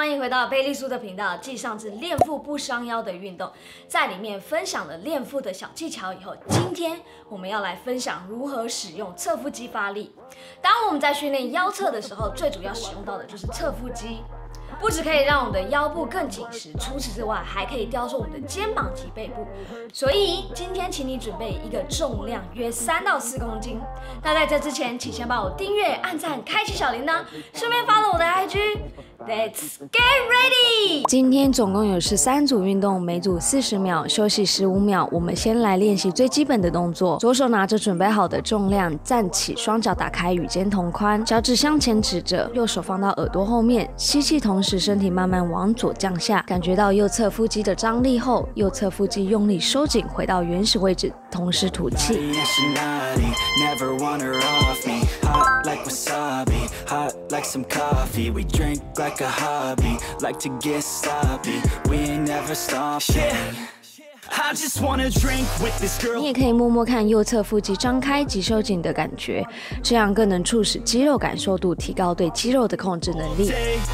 欢迎回到贝利苏的频道。继上次练腹不伤腰的运动，在里面分享了练腹的小技巧以后，今天我们要来分享如何使用侧腹肌发力。当我们在训练腰侧的时候，最主要使用到的就是侧腹肌。 不只可以让我们的腰部更紧实，除此之外，还可以雕塑我们的肩膀及背部。所以今天请你准备一个重量约3到4公斤。那在这之前，请先帮我订阅、按赞、开启小铃铛，顺便follow我的 IG。Let's get ready！ 今天总共有13组运动，每组40秒，休息15秒。我们先来练习最基本的动作。左手拿着准备好的重量，站起，双脚打开，与肩同宽，脚趾向前指着，右手放到耳朵后面，吸气，同时身体慢慢往左降下，感觉到右侧腹肌的张力后，右侧腹肌用力收紧，回到原始位置，同时吐气。 你也可以摸摸看右侧腹肌张开及收紧的感觉，这样更能促使肌肉感受度提高对肌肉的控制能力。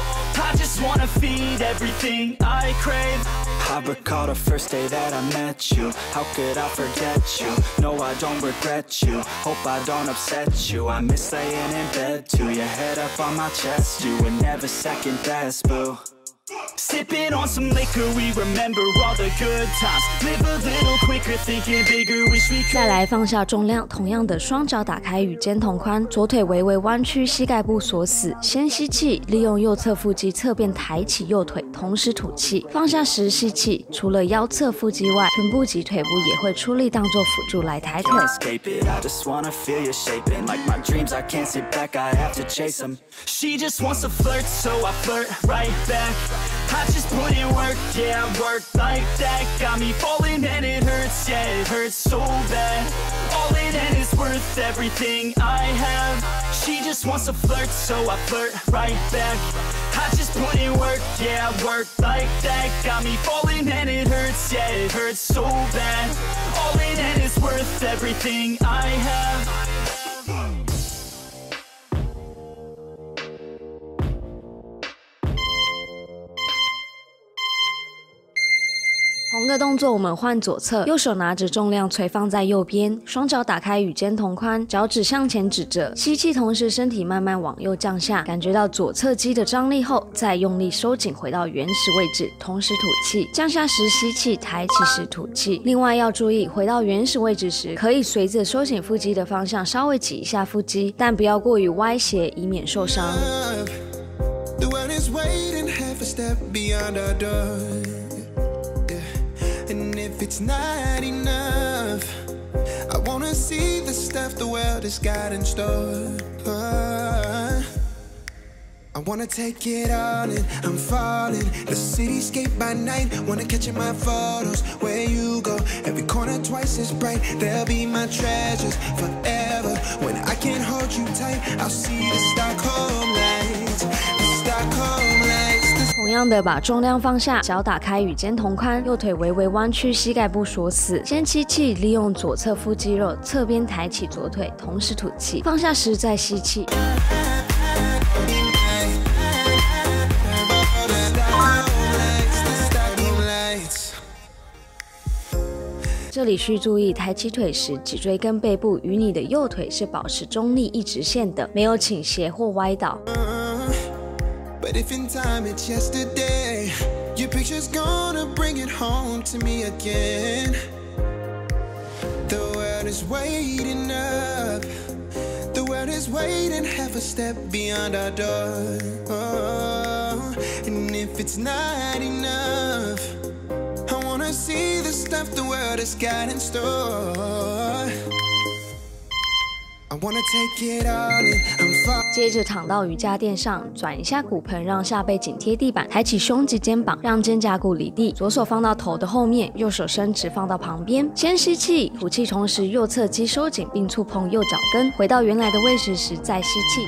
I recall the first day that I met you. How could I forget you? No, I don't regret you. Hope I don't upset you. I miss laying in bed too. Your head up on my chest. You were never second best, boo. Sipping on some liquor, we remember all the good times. Live a little quicker, thinking bigger, wish we could. 再来放下重量，同样的双脚打开，与肩同宽，左腿微微弯曲，膝盖部锁死。先吸气，利用右侧腹肌侧边抬起右腿，同时吐气。放下时吸气，除了腰侧腹肌外，臀部及腿部也会出力当做辅助来抬腿。 I just wanna feel you shaping like my dreams. I can't sit back, I have to chase them. She just wants to flirt, so I flirt right back. I just put in work, yeah, I work like that. Got me falling and it hurts, yeah, it hurts so bad. All in and it's worth everything I have. She just wants to flirt, so I flirt right back. I just put in work, yeah, I work like that. Got me falling and it hurts, yeah, it hurts so bad. All in and it's worth everything I have. 同个动作，我们换左侧，右手拿着重量垂放在右边，双脚打开，与肩同宽，脚趾向前指着，吸气，同时身体慢慢往右降下，感觉到左侧肌的张力后，再用力收紧，回到原始位置，同时吐气。降下时吸气，抬起时吐气。另外要注意，回到原始位置时，可以随着收紧腹肌的方向稍微挤一下腹肌，但不要过于歪斜，以免受伤。 And if it's not enough, I wanna see the stuff the world has got in store. I wanna take it all in, I'm falling. The cityscape by night, wanna catch in my photos. Where you go, every corner twice as bright. They'll be my treasures forever. When I can't hold you tight, I'll see the Stockholm lights, the Stockholm lights. 同样的，把重量放下，脚打开，与肩同宽，右腿微微弯曲，膝盖部锁死。先吸气，利用左侧腹肌肉侧边抬起左腿，同时吐气。放下时再吸气。 这里需注意，抬起腿时，脊椎跟背部与你的右腿是保持中立一直线的，没有倾斜或歪倒。 But if in time it's yesterday, your picture's gonna bring it home to me again. The world is waiting up. The world is waiting half a step beyond our door. Oh, and if it's not enough, I wanna see the stuff the world has got in store. I wanna take it all in, I'm falling. 接着躺到瑜伽垫上，转一下骨盆，让下背紧贴地板，抬起胸及肩膀，让肩胛骨离地。左手放到头的后面，右手伸直放到旁边。先吸气，吐气，同时右侧肌收紧并触碰右脚跟，回到原来的位置时再吸气。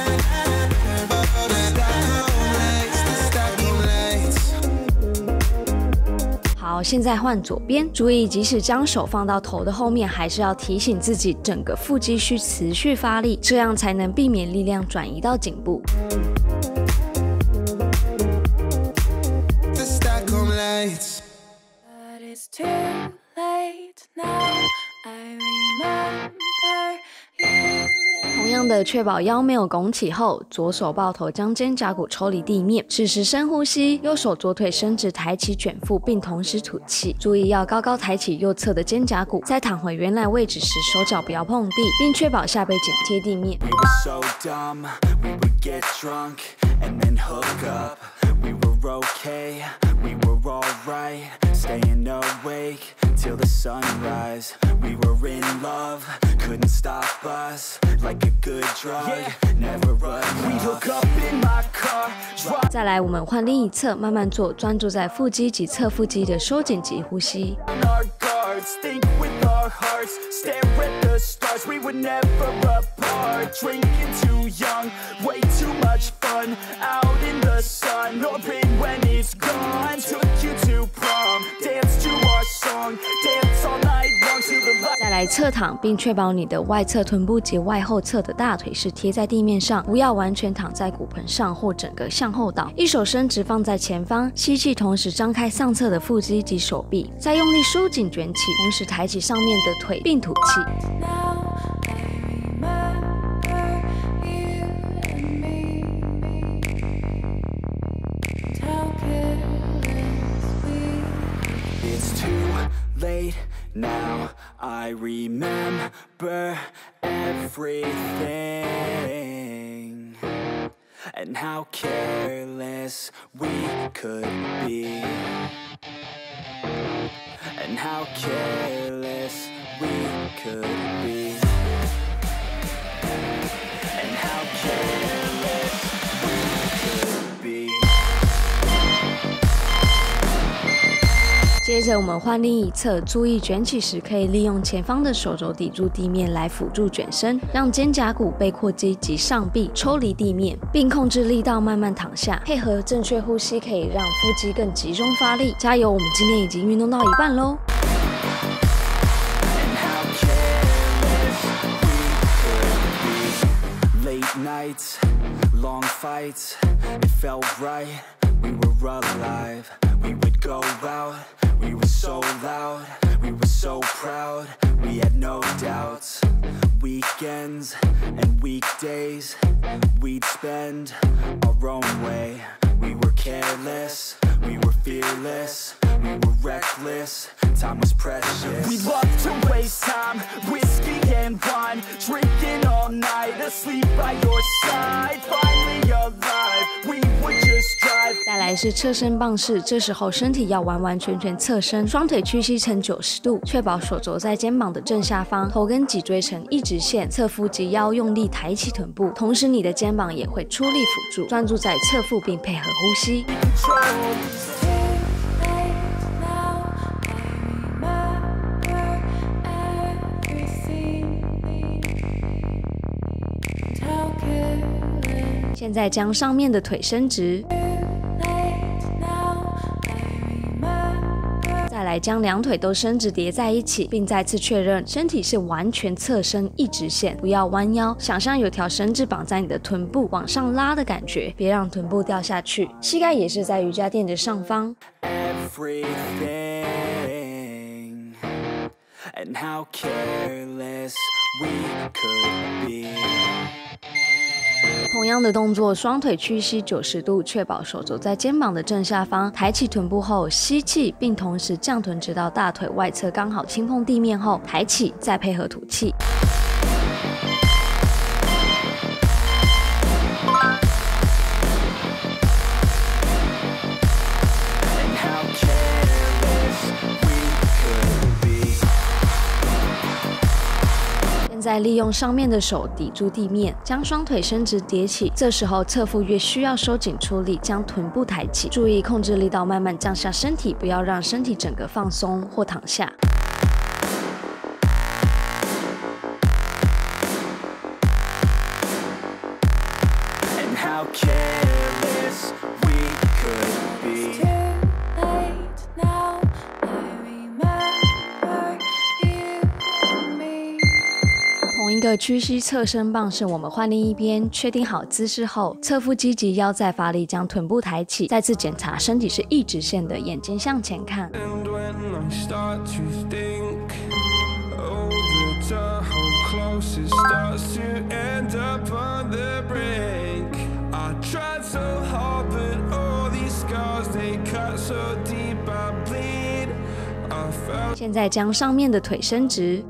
Stockholm lights. 好，现在换左边，注意即使将手放到头的后面，还是要提醒自己整个腹肌需持续发力，这样才能避免力量转移到颈部。同样的，确保腰没有拱起后，左手抱头将肩胛骨抽离地面，此时深呼吸，右手左腿伸直抬起卷腹，并同时吐气。注意要高高抬起右侧的肩胛骨，在躺回原来位置时，手脚不要碰地，并确保下背紧贴地面。 We were alright, staying awake till the sunrise. We were in love, couldn't stop us. Like a good drug, never enough. We hook up in my car. 再来，我们换另一侧，慢慢做，专注在腹肌及侧腹肌的收紧及呼吸。 Think with our hearts, stare at the stars. We were never apart. Drinking too young, way too much fun. Out in the sun, orbit when it's gone. Took you to prom, dance to our song, dance all night long till the light. 再来侧躺，并确保你的外侧臀部及外后侧的大腿是贴在地面上，不要完全躺在骨盆上或整个向后倒。一手伸直放在前方，吸气，同时张开上侧的腹肌及手臂，再用力收紧卷起，同时抬起上面的腿并吐气。 It's too late now. I remember everything and how careless we could be. And how careless we could be. And how careless we could be. 接着我们换另一侧，注意卷起时可以利用前方的手肘抵住地面来辅助卷身，让肩胛骨、背阔肌及上臂抽离地面，并控制力道慢慢躺下。配合正确呼吸，可以让腹肌更集中发力。加油！我们今天已经运动到一半喽。 Late nights, long fights, it felt right, we were alive. We would go out, we were so loud, we were so proud, we had no doubts. Weekends and weekdays, we'd spend our own way. We were careless, we were fearless, we were reckless, time was precious. We loved to waste time, whiskey and wine, drinking all night, asleep by your side, finally alive, we would just drive. 再来是侧身棒式，这时候身体要完完全全侧身，双腿屈膝成90度，确保手肘在肩膀的正下方，头跟脊椎成一直线，侧腹及腰用力抬起臀部，同时你的肩膀也会出力辅助，专注在侧腹并配合呼吸。现在将上面的腿伸直，再来将两腿都伸直叠在一起，并再次确认身体是完全侧身一直线，不要弯腰，想象有条绳子绑在你的臀部往上拉的感觉，别让臀部掉下去。膝盖也是在瑜伽垫的上方。 And how careless we could be. 同样的动作，双腿屈膝90度，确保手肘在肩膀的正下方，抬起臀部后吸气，并同时降臀直到大腿外侧刚好轻碰地面后抬起，再配合吐气。现在利用上面的手抵住地面，将双腿伸直叠起。这时候侧腹越需要收紧出力，将臀部抬起，注意控制力道，慢慢降下身体，不要让身体整个放松或躺下。 And how careless we could be. 个屈膝侧身棒是我们换另一边，确定好姿势后，侧腹肌及腰再发力，将臀部抬起，再次检查身体是一直线的，眼睛向前看。现在将上面的腿伸直，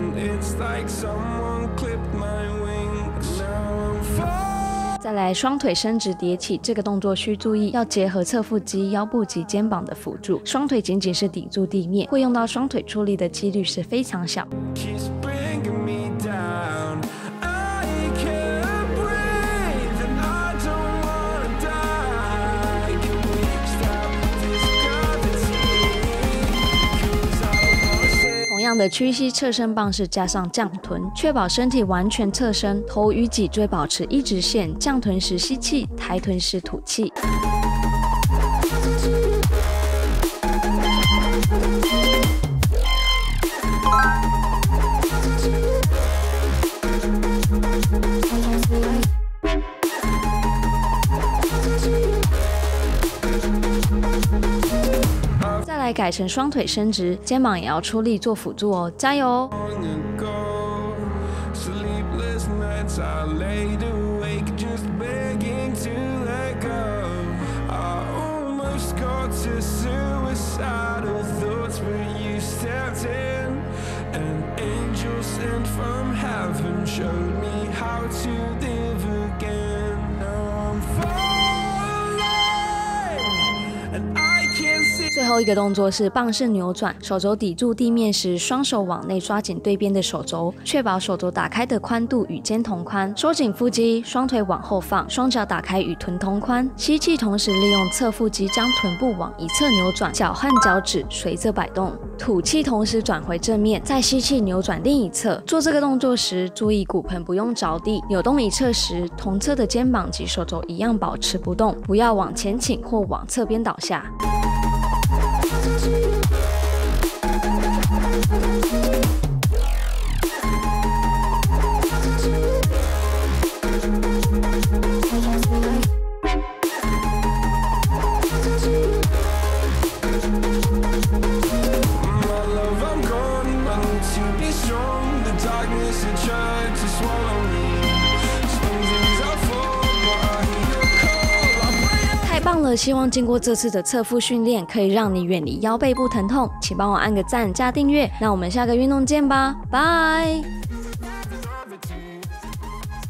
再来双腿伸直叠起。这个动作需注意要结合侧腹肌、腰部及肩膀的辅助，双腿仅仅是抵住地面，会用到双腿出力的几率是非常小。同样的屈膝侧身棒式加上降臀，确保身体完全侧身，头与脊椎保持一直线，降臀时吸气，抬臀时吐气。改成双腿伸直，肩膀也要出力做辅助哦，加油哦！最后一个动作是棒式扭转，手肘抵住地面时，双手往内抓紧对边的手肘，确保手肘打开的宽度与肩同宽，收紧腹肌，双腿往后放，双脚打开与臀同宽。吸气同时利用侧腹肌将臀部往一侧扭转，脚和脚趾随着摆动。吐气同时转回正面，再吸气扭转另一侧。做这个动作时，注意骨盆不用着地，扭动一侧时，同侧的肩膀及手肘一样保持不动，不要往前倾或往侧边倒下。太棒了！希望经过这次的侧腹训练，可以让你远离腰背部疼痛。请帮我按个赞加订阅，那我们下个运动见吧，拜。